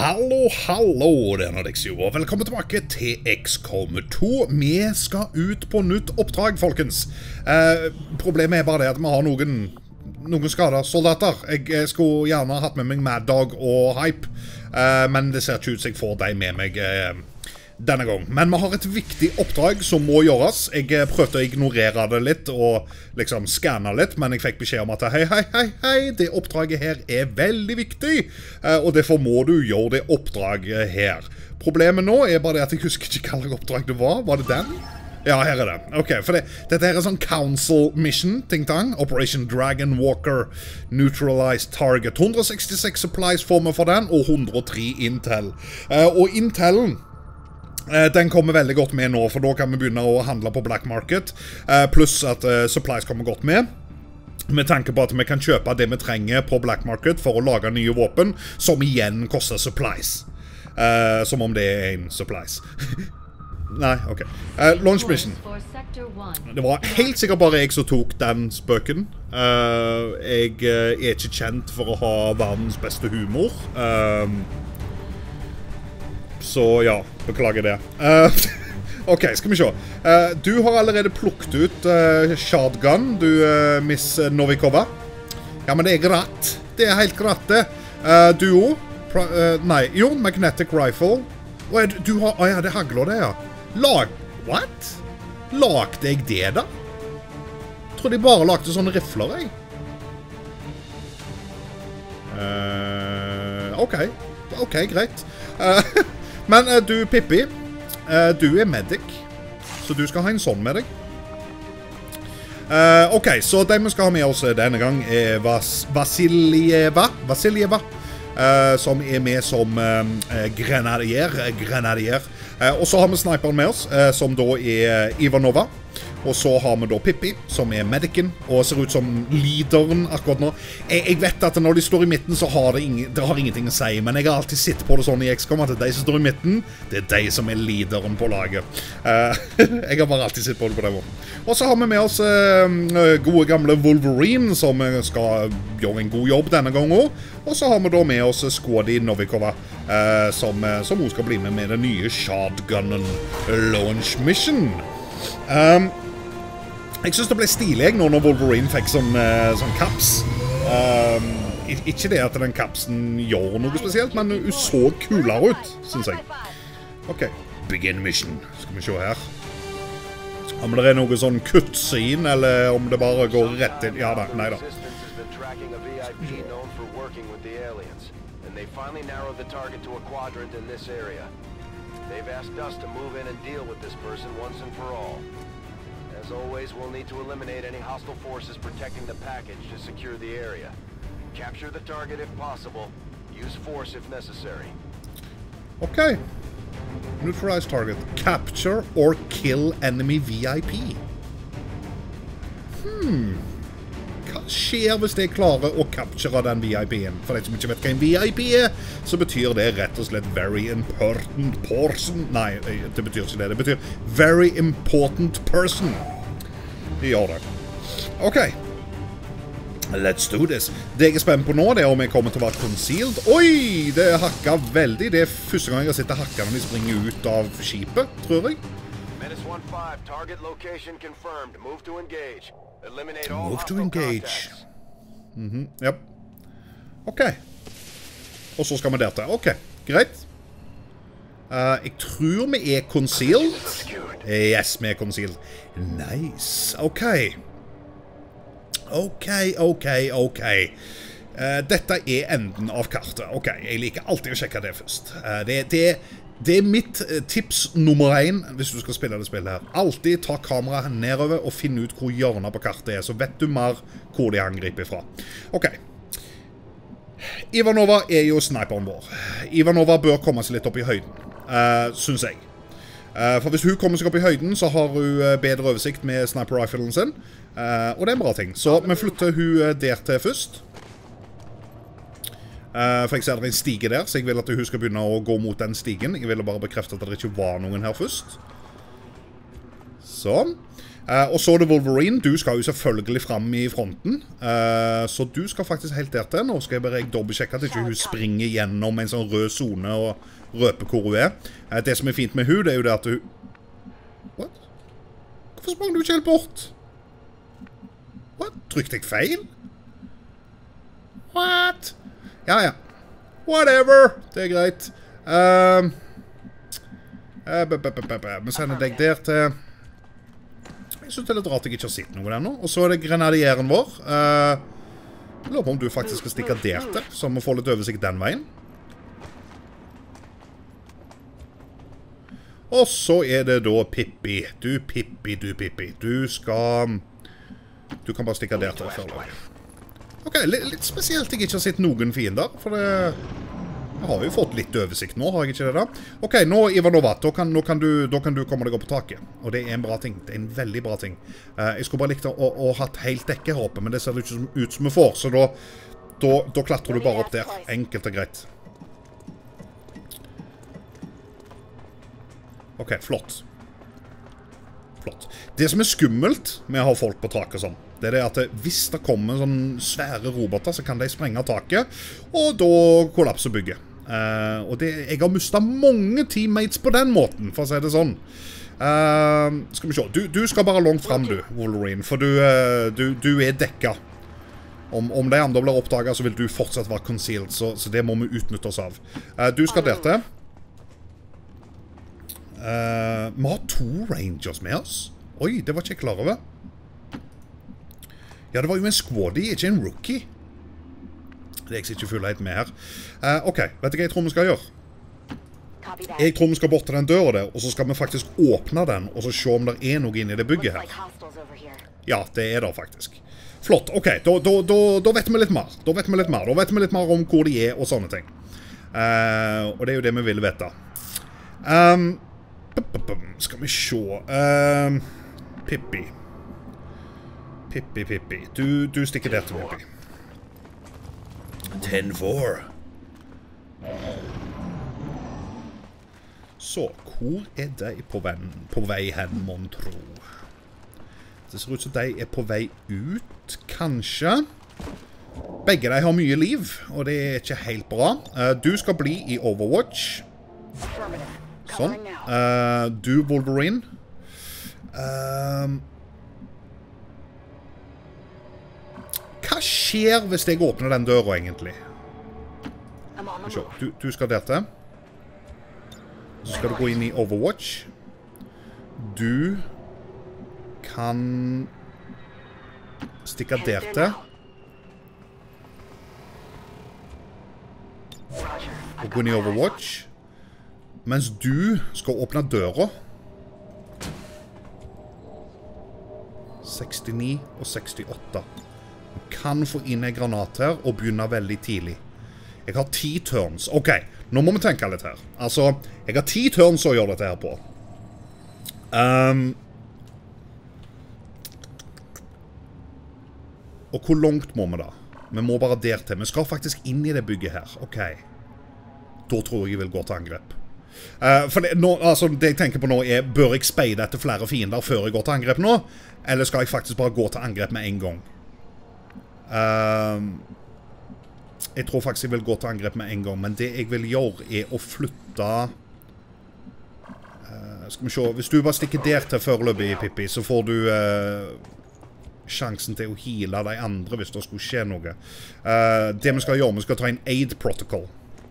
Hallo, hallo, det er Nordexio, og velkommen tilbake til XCOM 2. Vi skal ut på nytt oppdrag, folkens. Problemet er bare det at vi har noen skader soldater. Jeg skulle gjerne hatt med meg Mad Dog og Hype, men det ser ikke ut som jeg får dem med meg denne gang. Men vi har et viktig oppdrag som må gjøres. Jeg prøvde å ignorere det litt og liksom skanne litt, men jeg fikk beskjed om at hei, det oppdraget her er veldig viktig, og derfor må du gjøre det oppdraget her. Problemet nå er bare det at jeg husker ikke hvilket oppdrag det var. Var det den? Ja, her er det. Ok, for dette her er sånn Council Mission, ting-tang. Operation Dragon Walker Neutralized Target. 166 supplies får vi for den, og 103 Intel. Og Intelen den kommer veldig godt med nå, for da kan vi begynne å handle på black market, pluss at supplies kommer godt med tanke på at vi kan kjøpe det vi trenger på black market for å lage nye våpen, som igjen koster supplies. Som om det er en supplies. Nei, ok. Launch mission. Det var helt sikkert bare jeg som tok den spøken. Jeg er ikke kjent for å ha verdens beste humor. Så ja, beklager det. Ok, skal vi se. Du har allerede plukket ut shotgun, du, Miss Novikova. Ja, men det er greit. Det er helt greit, det. Duo. Nei, jo, magnetic rifle. Du har, ja, det hagler det, ja. What? Lagde jeg det, da? Jeg trodde jeg bare lagde sånne rifler, jeg. Ok, greit. Men du, Pippi, du er medic, så du skal ha en sånn med deg. Ok, så det vi skal ha med oss denne gang er Vasiljeva, som er med som grenadier. Og så har vi sniperen med oss, som da er Ivanova. Og så har vi da Pippi, som er medicen, og ser ut som leaderen akkurat nå. Jeg vet at når de står i midten, så har det har ingenting å si, men jeg har alltid sett på det sånn i XCOM, at de som står i midten, det er de som er leaderen på laget. Jeg har bare alltid sett på det på den måten. Og så har vi med oss gode gamle Wolverine, som skal gjøre en god jobb denne gangen. Og så har vi da med oss Skådi Novikova, som hun skal bli med den nye shotgunnen Launch Mission. Jeg synes det ble stilig når Wolverine fikk sånn kaps. Ikke det at den kapsen gjør noe spesielt, men hun så kulere ut, synes jeg. Ok, begin mission. Skal vi se her. Om det er noe sånn cutscene, eller om det bare går rett inn. Ja da, nei da. They've asked us to move in and deal with this person once and for all. As always, we'll need to eliminate any hostile forces protecting the package to secure the area. Capture the target if possible. Use force if necessary. Okay. Neutralize target. Capture or kill enemy VIP. Hva skjer hvis jeg klarer å capture den VIP-en? For de som ikke vet hva en VIP er, så betyr det rett og slett very important person. Nei, det betyr ikke det. Det betyr very important person. Det gjør det. Ok. Let's do this. Det jeg er spent på nå, det er om jeg kommer til å være concealed. Oi, det hakket veldig. Det er første gang jeg har sett det hakket når de springer ut av skipet, tror jeg. Menace 1-5, target location confirmed. Move to engage. Eliminate all Move to hostile engage. contacts. Yep. Ok. Og så skal vi der til. Ok, greit. Jeg tror vi er concealed. Yes, vi er concealed. Nice. Ok. Ok. Dette er enden av kartet. Ok, jeg liker alltid å sjekke det først. Det er mitt tips nummer 1 hvis du skal spille det spillet her. Alltid ta kameraet nedover og finne ut hvor hjørnet på kartet er, så vet du mer hvor de angriper fra. Ok. Ivanova er jo sniperen vår. Ivanova bør komme seg litt opp i høyden, synes jeg. For hvis hun kommer seg opp i høyden, så har hun bedre oversikt med sniper-riflen sin, og det er en bra ting. Så vi flytter hun der til først. For jeg ser det er en stige der, så jeg vil at hun skal begynne å gå mot den stigen. Jeg vil bare bekrefte at det ikke var noen her først. Sånn. Og så er det Wolverine. Du skal jo selvfølgelig frem i fronten. Så du skal faktisk helt der til. Nå skal jeg bare dobbeltsjekke at ikke hun springer gjennom en sånn rød zone og røper hvor hun er. Det som er fint med hun, det er jo det at hun... What? Hvorfor sprang du ikke helt bort? What? Trykte jeg feil? What? Ja, ja. Whatever. Det er greit. Vi sender deg der til... Jeg synes det er litt rart jeg ikke har sett noe der nå. Og så er det grenadieren vår. Jeg lurer på om du faktisk skal stikke der til, så vi får litt oversikt den veien. Og så er det da Pippi. Du Pippi. Du skal... Du kan bare stikke der til før. Ok, litt spesielt jeg ikke har sett noen fiender, for det... Jeg har jo fått litt oversikt nå, har jeg ikke det da? Ok, nå, Ivanovat, da kan du komme deg opp på taket. Og det er en bra ting. Det er en veldig bra ting. Jeg skulle bare likt å ha et helt dekke her oppe, men det ser det ikke ut som vi får. Så da klatrer du bare opp der. Enkelt og greit. Ok, flott. Flott. Det som er skummelt med å ha folk på taket sånn, det er det at hvis det kommer sånne svære roboter, så kan de sprenge taket, og da kollapser bygget. Og jeg har mistet mange teammates på den måten, for å si det sånn. Skal vi se. Du skal bare langt frem, du, Wolverine, for du er dekket. Om de andre blir oppdaget, så vil du fortsatt være concealed, så det må vi utnytte oss av. Du skal der til. Vi har 2 Rangers med oss. Oi, det var ikke jeg klar over. Ja, det var jo en squaddy, ikke en rookie. Det er jeg ikke full helt med her. Ok, vet du hva jeg tror vi skal gjøre? Jeg tror vi skal bort til den døra der, og så skal vi faktisk åpne den, og så se om det er noe inne i det bygget her. Ja, det er det faktisk. Flott, ok, da vet vi litt mer. Da vet vi litt mer om hvor de er og sånne ting. Og det er jo det vi vil vite. Skal vi se. Pippi. Du stikker der til Pippi. 10-4. Så, hvor er de på vei hen, mon tro? Det ser ut som de er på vei ut, kanskje. Begge de har mye liv, og det er ikke helt bra. Du skal bli i Overwatch. Sånn. Du, Wolverine. Hva skjer hvis jeg åpner den døra, egentlig? Du skal der til. Så skal du gå inn i Overwatch. Du kan stikke der til. Og gå inn i Overwatch. Mens du skal åpne døra. 69 og 68. Du kan få inn en granat her og begynne veldig tidlig. Jeg har 10 turns. Ok, nå må vi tenke litt her. Altså, jeg har 10 turns å gjøre dette her på. Og hvor langt må vi da? Vi må bare der til. Vi skal faktisk inn i det bygget her. Ok. Da tror jeg vil gå til angrep. For det jeg tenker på nå er, bør jeg speide etter flere fiender før jeg går til angrep nå? Eller skal jeg faktisk bare gå til angrep med en gang? Jeg tror faktisk jeg vil gå til angrep med en gang, men det jeg vil gjøre er å flytte... skal vi se, hvis du bare stikker der til foreløpig, Pippi, så får du sjansen til å heale de andre hvis det skulle skje noe. Det vi skal gjøre, vi skal ta en aid protocol.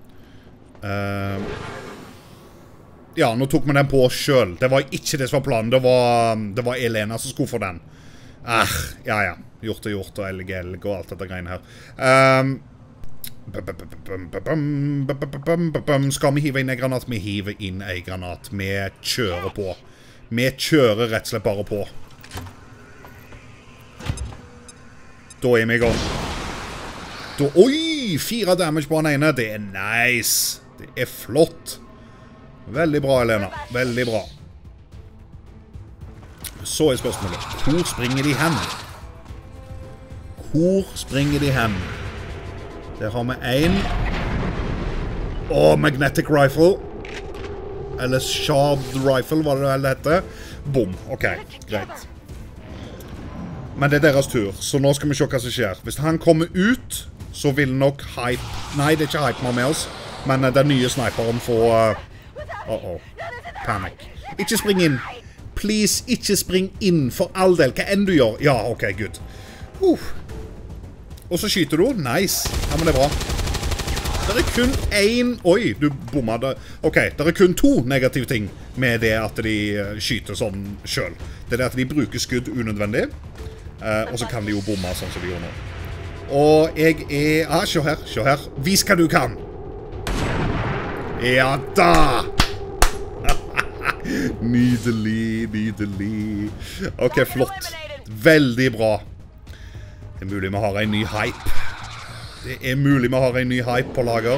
Ja, nå tok vi den på oss selv. Det var ikke det som var planen. Det var Elena som skulle få den. Ja. Gjort og elg og alt dette greiene her. Skal vi hive inn en granat? Vi hiver inn en granat. Vi kjører på. Vi kjører rett og slett bare på. Da er vi i gang. Oi! 4 damage på den ene. Det er nice. Det er flott. Veldig bra, Elena. Veldig bra. Så er spørsmålet. Hvor springer de hen? Hvor springer de hen? Der har vi en. Magnetic rifle. Eller sharp rifle, hva det heter. Boom. Ok, greit. Men det er deres tur, så nå skal vi se hva som skjer. Hvis han kommer ut, så vil nok Hype... Nei, det er ikke Hype vi har med oss, men den nye sniperen får... Panic. Ikke spring inn. Please, ikke spring inn for all del. Hva enn du gjør. Ja, ok, good. Og så skyter du. Nice. Ja, men det er bra. Det er kun en... Oi, du bommet det. Ok, det er kun 2 negative ting med det at de skyter sånn selv. Det er det at de bruker skudd unødvendig, og så kan de jo bomme sånn som de gjør nå. Og jeg er... se her, se her. Vis hva du kan. Ja da! Nydelig, nydelig. Ok, flott. Veldig bra. Det er mulig vi har en ny hype. Det er mulig vi har en ny hype på lager.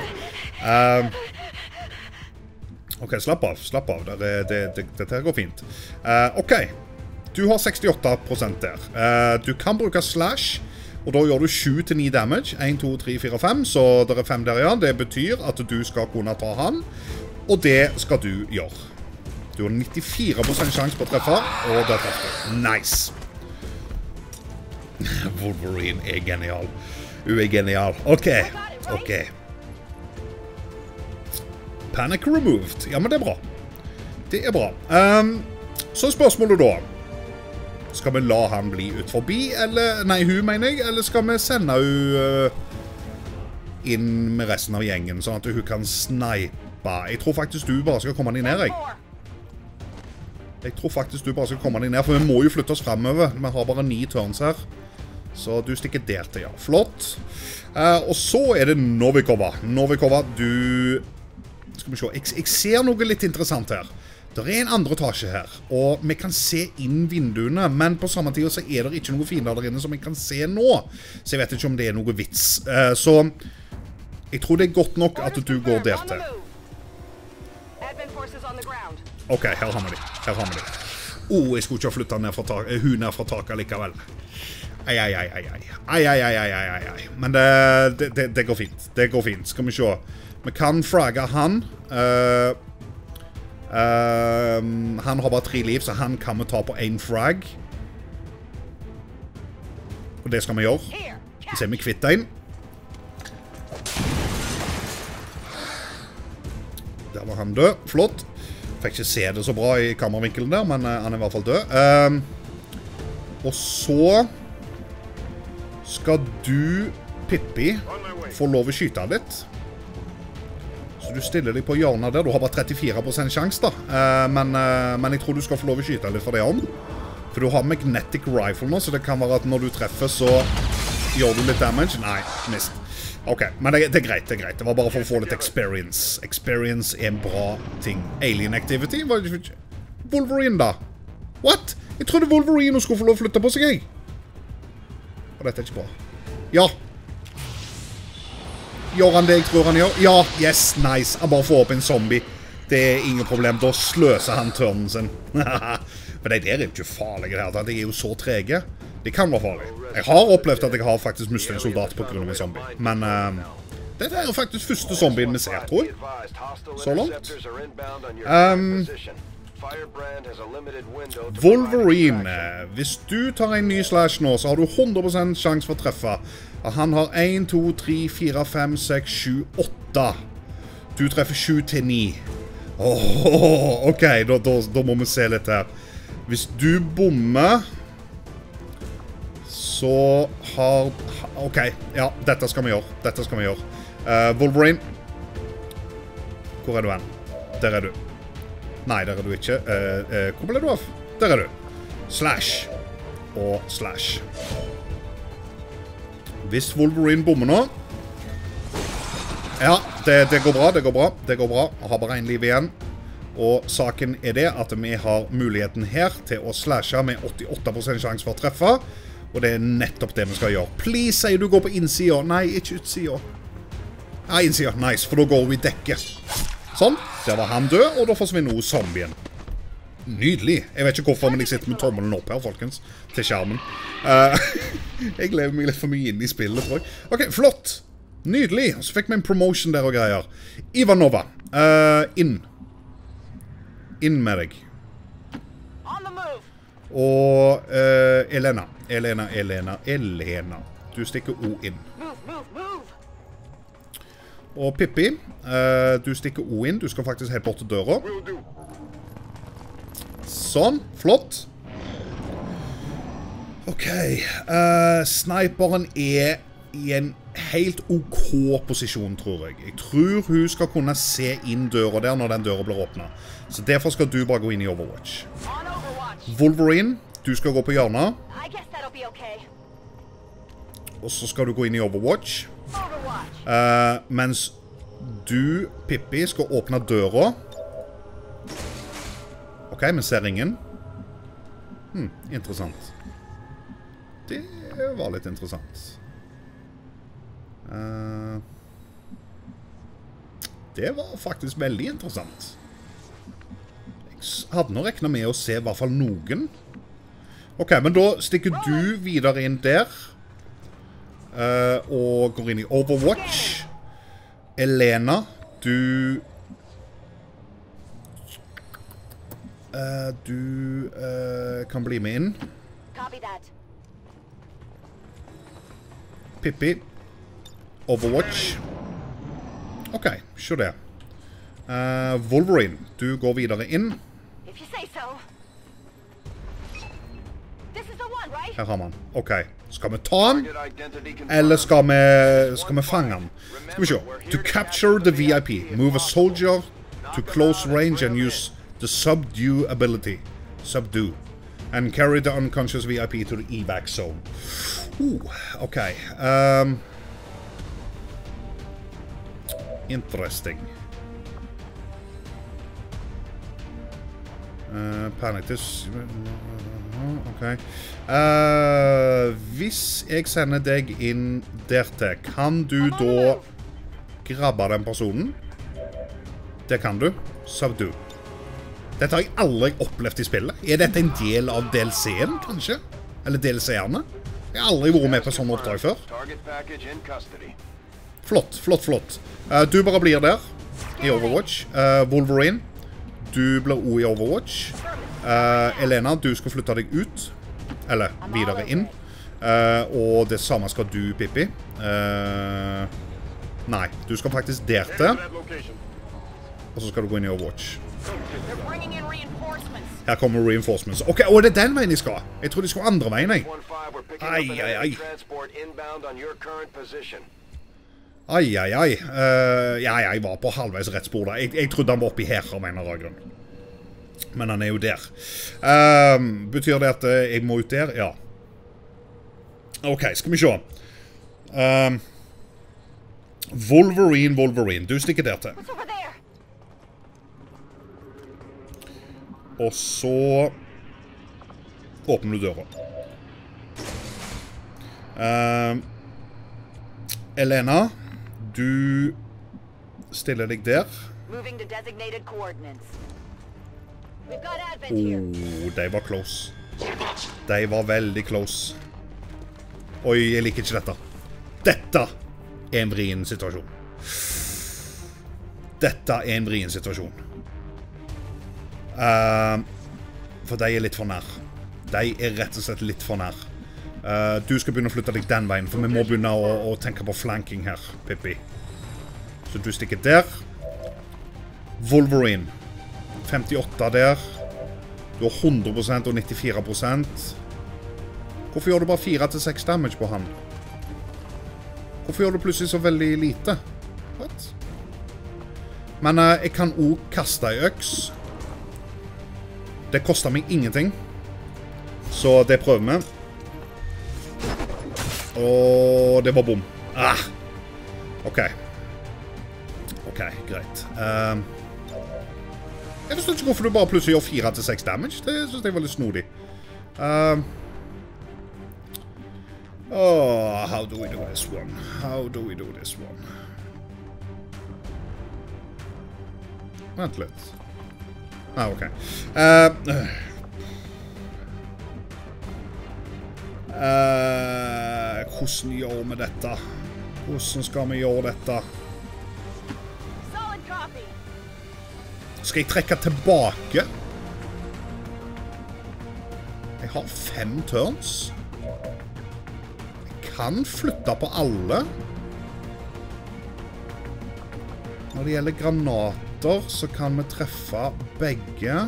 Ok, slapp av, slapp av. Dette her går fint. Ok, du har 68% der. Du kan bruke slash, og da gjør du 7-9 damage. 1, 2, 3, 4, 5, så det er 5 der igjen. Det betyr at du skal kunne ta han, og det skal du gjøre. Du har 94% sjanse på å treffe, og det treffer du. Nice. Wolverine er genial. Hun er genial. Ok, ok. Panic removed. Ja, men det er bra. Det er bra. Så spørsmålet da. Skal vi la han bli ut forbi, eller... Nei, hun mener jeg, eller skal vi sende hun inn med resten av gjengen, sånn at hun kan snipe? Jeg tror faktisk du bare skal komme deg ned, jeg. Jeg tror faktisk du bare skal komme deg ned, for vi må jo flytte oss fremover. Vi har bare 9 turns her. Så du stikker der til, ja. Flott. Og så er det Novikova. Novikova, du... Skal vi se, jeg ser noe litt interessant her. Det er en andre etasje her, og vi kan se inn vinduene, men på samme tid så er det ikke noen fiender der inne som vi kan se nå. Så jeg vet ikke om det er noe vits. Så jeg tror det er godt nok at du går der til. Ok, her har vi de. Her har vi de. Jeg skulle ikke ha flyttet hun ned fra taket likevel. Ai. Men det går fint. Det går fint. Skal vi se. Vi kan fragge han. Han har bare 3 liv, så han kan vi ta på 1 frag. Og det skal vi gjøre. Vi ser vi kvitter en. Der var han død. Flott. Fikk ikke se det så bra i kameravinkelen der, men han er i hvert fall død. Og så skal du, Pippi, få lov å skyte litt. Så du stiller deg på hjørnet der. Du har bare 34% sjans da. Men jeg tror du skal få lov å skyte litt for det om. For du har magnetic rifle nå, så det kan være at når du treffer så gjør du litt damage. Nei, mist. Ok, men det er greit, det er greit. Det var bare for å få litt experience. Experience er en bra ting. Alien activity? Wolverine da? What? Jeg trodde Wolverine skulle få lov å flytte på seg, jeg. Og dette er ikke bra. Ja. Gjør han det jeg tror han gjør? Ja, yes, nice. Han bare får opp en zombie. Det er ingen problem. Da sløser han turnen sin. For det der er jo ikke farlig det her. De er jo så trege. Det kan være farlig. Jeg har opplevd at jeg har faktisk mistet en soldat på grunn av en zombie. Men dette er jo faktisk første zombien vi ser, tror jeg. Så langt. Wolverine. Hvis du tar en ny slash nå, så har du 100% sjans for å treffe. Han har 1, 2, 3, 4, 5, 6, 7, 8. Du treffer 7-9. Ok, da må vi se litt her. Hvis du bommer, så har... Ok, ja, dette skal vi gjøre. Dette skal vi gjøre. Wolverine. Hvor er du hen? Der er du. Nei, der er du ikke. Hvor ble du av? Der er du. Slash. Og slash. Hvis Wolverine bommer nå... Ja, det går bra, det går bra. Det går bra. Jeg har bare en liv igjen. Og saken er det at vi har muligheten her til å slashe med 88% sjans for å treffe. Og det er nettopp det vi skal gjøre. Please, sier du går på innsida. Nei, ikke utsida. Ja, innsida. Nice, for da går vi i dekket. Sånn. Der var han død, og da forsvinner også zombien. Nydelig. Jeg vet ikke hvorfor, men jeg sitter med tommelen opp her, folkens. Til skjermen. Jeg lever meg litt for mye inn i spillet, tror jeg. Ok, flott. Nydelig. Så fikk vi en promotion der og greier. Ivanova. Inn med deg. Og Elena. Du stikker O inn. Og Pippi, du stikker O inn. Du skal faktisk helt bort til døra. Sånn, flott. Ok, sniperen er i en helt OK posisjon, tror jeg. Jeg tror hun skal kunne se inn døra der når den døra blir åpnet. Så derfor skal du bare gå inn i Overwatch. Wolverine, du skal gå på hjørnet. Og så skal du gå inn i Overwatch. Mens du, Pippi, skal åpne døra. Ok, men ser ingen. Interessant. Det var litt interessant. Det var faktisk veldig interessant. Jeg hadde nå regnet med å se i hvert fall noen. Ok, men da stikker du videre inn der. Og går inn i Overwatch. Elena, du kan bli med inn. Pippi. Overwatch. Ok, se det. Wolverine, du går videre inn. Her har man. Ok, skal vi ta han? Eller skal vi fange han? Skal vi se. To capture the VIP, move a soldier to close range and use the subdue ability. Subdue. And carry the unconscious VIP to the evac zone. Ok. Interesting. Panitus. Ok. Hvis jeg sender deg inn dertil, kan du da grabbe den personen? Det kan du. Subdue. Dette har jeg aldri opplevd i spillet. Er dette en del av DLC-en, kanskje? Eller DLC-erne? Jeg har aldri vært med på sånne oppdrag før. Flott, flott, flott. Du bare blir der i Overwatch. Wolverine, du blir også i Overwatch. Elena, du skal flytte deg ut. Eller videre inn. Og det samme skal du, Pippi. Nei, du skal faktisk der til. Og så skal du gå inn i Overwatch. Her kommer reinforcements. Ok, og det er den veien de skal. Jeg tror de skal andre veien, jeg. Ai. Ja, jeg var på halvveis rett spor da. Jeg trodde han var oppi her, av en eller annen grunn. Men han er jo der. Betyr det at jeg må ut der? Ja. Ok, skal vi se. Wolverine. Du stikker der til. Og så åpner du døra. Elena, du stiller deg der. De var close. De var veldig close. Oi, jeg liker ikke dette. Dette er en vrien situasjon. For de er litt for nær. De er rett og slett litt for nær. Du skal begynne å flytte deg den veien, for vi må begynne å tenke på flanking her, Pippi. Så du stikker der. Wolverine. 58 der. Du har 100% og 94%. Hvorfor gjør du bare 4-6 damage på han? Hvorfor gjør du plutselig så veldig lite? What? Men jeg kan også kaste en øks. Det koster meg ingenting. Så det prøver vi. Og det var bom. Ok. Ok, greit. Jeg forstår ikke hvorfor du bare plutselig gjør 4-6 damage. Det synes jeg var litt snodig. How do we do this one? Vent litt. Ok. Hvordan gjør vi dette? Hvordan skal vi gjøre dette? Skal jeg trekke tilbake? Jeg har 5 turns. Jeg kan flytte på alle. Når det gjelder granater, så kan vi treffe begge.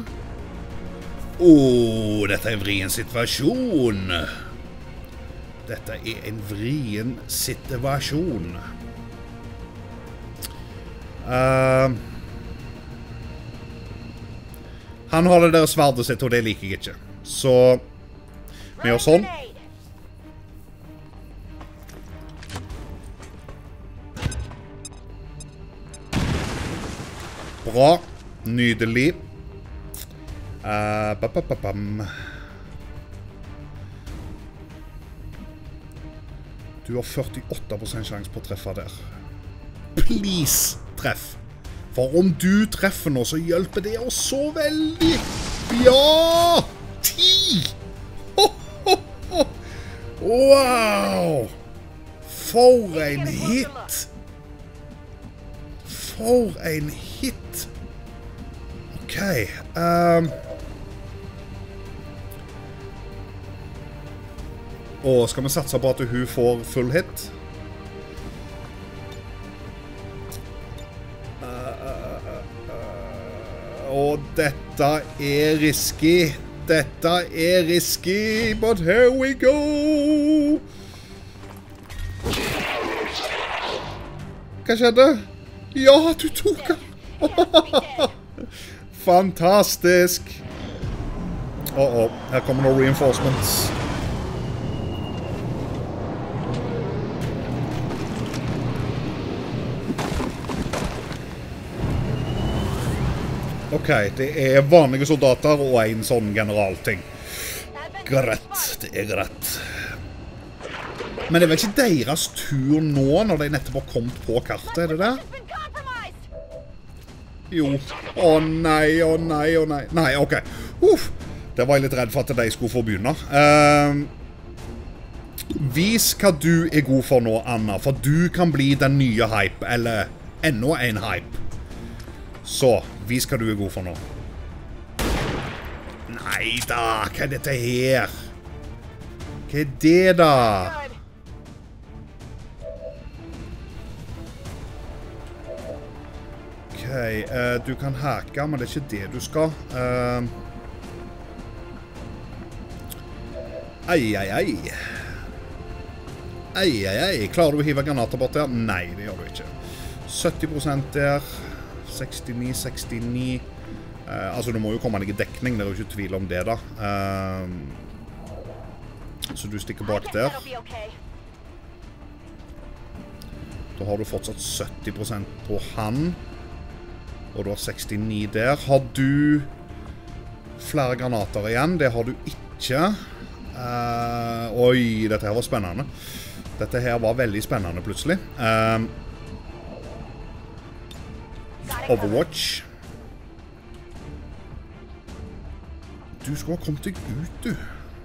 Dette er en vrien situasjon. Dette er en vrien situasjon. Han har det der sverdet sitt, og det liker jeg ikke. Så vi gjør sånn. Bra. Nydelig. Du har 48% sjanse på å treffe der. Please, treff. For om du treffer nå, så hjelper det oss så veldig. Ja! 10! Wow! For en hit! For en hit! Ok. Og skal vi satse på at hun får full hit? Og dette er risky. Dette er risky, but here we go! Hva skjedde? Ja, du tok den! Fantastisk! Her kommer noen reinforcements. Ok, det er vanlige soldater og en sånn generalting. Greit, det er greit. Men det er vel ikke deres tur nå, når de nettopp har kommet på kartet, er det det? Jo. Å nei, å nei, å nei. Nei, ok. Det var jeg litt redd for at de skulle få begynne. Vis hva du er god for nå, Anna, for du kan bli den nye hype, eller enda en hype. Så, vis hva du er god for nå. Neida, hva er dette her? Hva er det da? Ok, du kan hacke, men det er ikke det du skal. Klarer du å hive granater bort der? Nei, det gjør du ikke. 70% der. 69. Altså, det må jo komme deg i dekning, det er jo ikke tvil om det da. Så du stikker bak der. Da har du fortsatt 70% på han. Og du har 69 der. Har du flere granater igjen? Det har du ikke. Oi, dette her var spennende. Dette her var veldig spennende plutselig. Overwatch. Du skal ha kommet deg ut, du.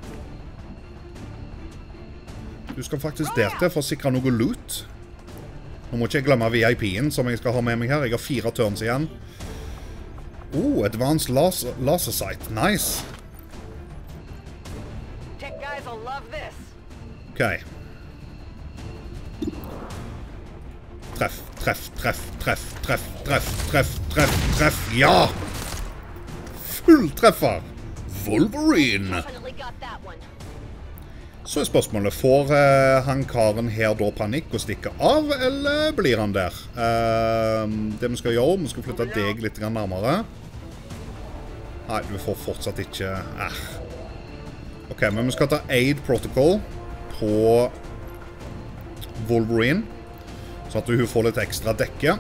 Du skal faktisk der til for å sikre noe loot. Nå må ikke jeg glemme VIP-en som jeg skal ha med meg her. Jeg har 4 turns igjen. Advanced laser sight. Nice. Ok. Treff. Ja! Fulltreffer! Wolverine! Så er spørsmålet, får han karen her da panikk og stikke av, eller blir han der? Det vi skal gjøre, vi skal flytte deg litt nærmere. Nei, du får fortsatt ikke... Ok, men vi skal ta Aid Protocol på Wolverine. Så at hun får litt ekstra dekke.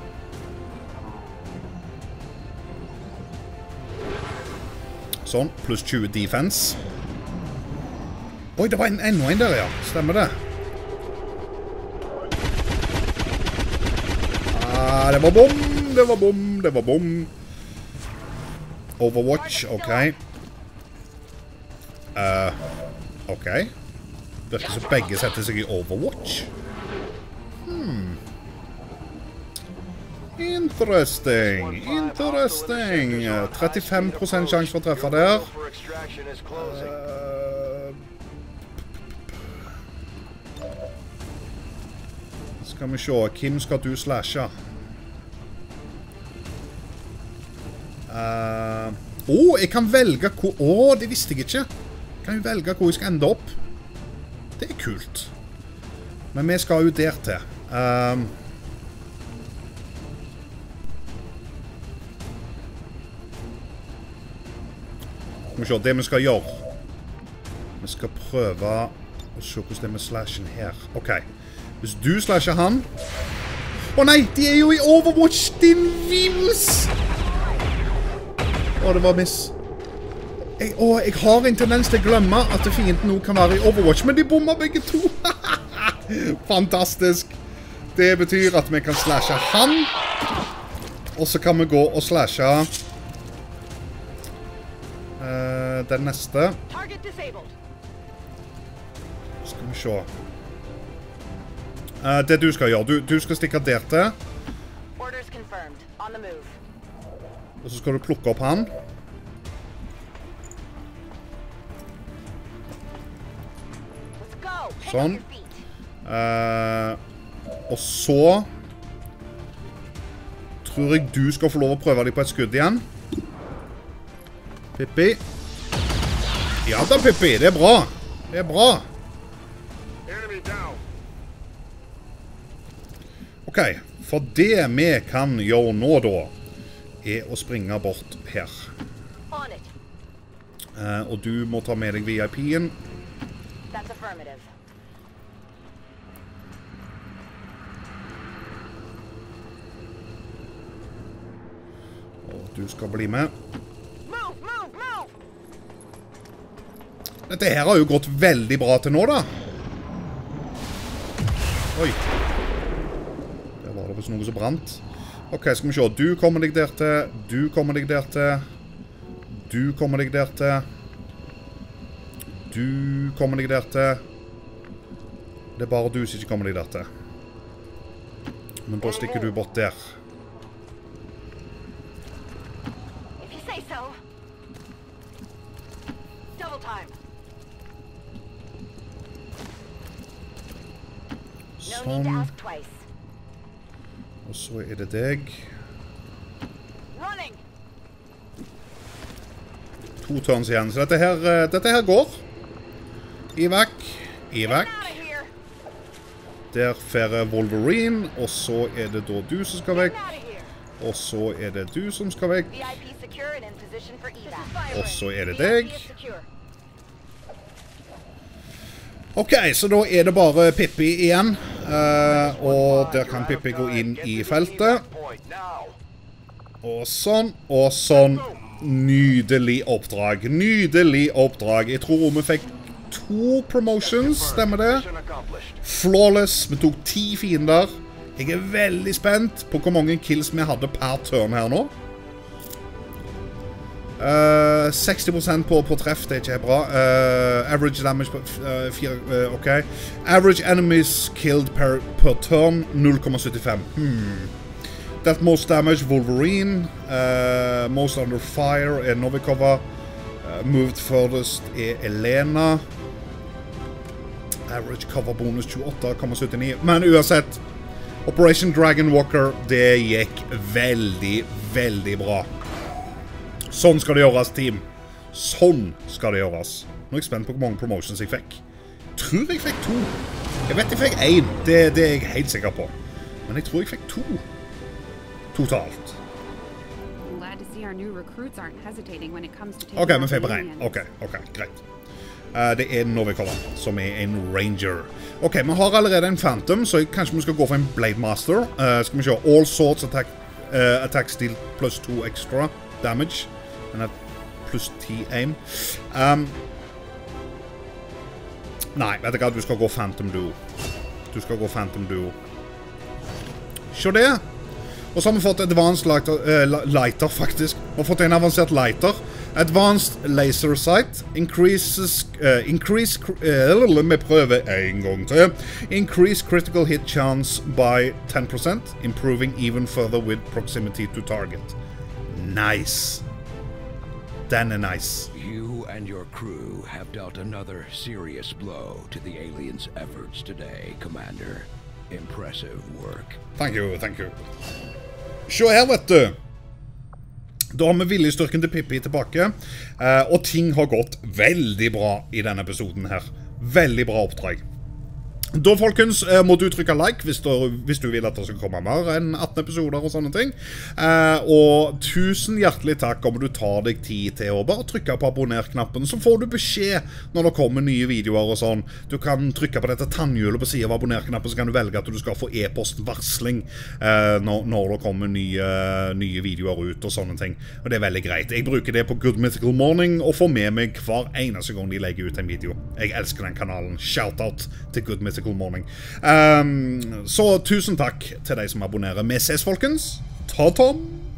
Sånn, pluss 20 defense. Oi, det var enda en der, ja. Stemmer det? Det var bom. Overwatch, ok. Ok. Virker som begge setter seg i Overwatch. Interesting. 35% sjanse for å treffe der. Skal vi se, hvem skal du slashe? Jeg kan velge hvor... det visste jeg ikke. Kan jeg velge hvor jeg skal ende opp? Det er kult. Men vi skal jo der til. Skal vi se, det vi skal gjøre. Vi skal prøve å se hvordan det er med slashen her. Ok, hvis du slasher han... nei, de er jo i Overwatch, din vils! Det var miss. Jeg har en tendens til å glemme at fienden nå kan være i Overwatch, men de bommer begge to. Fantastisk. Det betyr at vi kan slashe han, og så kan vi gå og slashe den neste. Skal vi se. Det du skal gjøre, du skal stikke der til. Og så skal du plukke opp han. Sånn. Og så tror jeg du skal få lov å prøve deg på et skudd igjen. Pippi. Ja da, Pippi. Det er bra. Det er bra. Ok, for det vi kan gjøre nå da, er å springe bort her. Og du må ta med deg VIP-en. Og du skal bli med. Dette her har jo gått veldig bra til nå da. Oi. Der var det visst noe som brant. Ok, skal vi se. Du kommer deg der til. Du kommer deg der til. Du kommer deg der til. Du kommer deg der til. Det er bare du som ikke kommer deg der til. Men da stikker du bort der. Sånn. Og så er det deg. 2 turns igjen, så dette her går. Evac. Evac. Der fer Wolverine, og så er det da du som skal vekk. Og så er det du som skal vekk. Og så er det deg. Ok, så da er det bare Pippi igjen. Og der kan Pippi gå inn i feltet. Og sånn, og sånn. Nydelig oppdrag. Nydelig oppdrag. Jeg tror vi fikk 2 promotions, stemmer det? Flawless. Vi tok 10 fiender. Jeg er veldig spent på hvor mange kills vi hadde per turn her nå. 60% på treff, det er ikke bra. Average damage på 4, ok. Average enemies killed per turn 0,75. That most damage, Wolverine. Most under fire er Novikova. Moved furthest er Elena. Average cover bonus 28,79. Men uansett, Operation Dragon Walker, det gikk veldig, veldig bra. Sånn skal det gjøres, team. Sånn skal det gjøres. Nå er jeg spent på hvor mange promotions jeg fikk. Tror jeg fikk 2. Jeg vet jeg fikk 1. Det er jeg helt sikker på. Men jeg tror jeg fikk 2. Totalt. Ok, men fikk bare 1. Ok, greit. Det er Novikova, som er en Ranger. Ok, vi har allerede en Phantom, så kanskje vi skal gå for en Blade Master. Skal vi se. All sorts attack steal plus 2 extra damage. Den er pluss 10 aim. Nei, vet du hva? Du skal gå Phantom Duo. Du skal gå Phantom Duo. Se det! Og så har vi fått Advanced Lighter, faktisk. Vi har fått en avansert lighter. Advanced Laser Sight. Vi prøver en gang til. Increase critical hit chance by 10%. Improving even further with proximity to target. Nice. Den er nice. You and your crew have dealt another serious blow to the aliens' efforts today, Commander. Impressive work. Thank you, thank you. Se her, vet du. Da har vi viljestyrken til Pippi tilbake, og ting har gått veldig bra i denne episoden her. Veldig bra oppdrag. Da, folkens, må du trykke like hvis du vil at det skal komme mer enn 18 episoder og sånne ting. Og tusen hjertelig takk om du tar deg tid til å bare trykke på abonner-knappen, så får du beskjed når det kommer nye videoer og sånn. Du kan trykke på dette tannhjulet på siden av abonner-knappen, så kan du velge at du skal få e-postvarsling når det kommer nye videoer ut og sånne ting. Og det er veldig greit. Jeg bruker det på Good Mythical Morning og får med meg hver eneste gang de legger ut en video. Jeg elsker den kanalen. Shoutout til Good Mythical Morning. Så tusen takk til de som abonnerer. Vi ses, folkens. Ta-tom!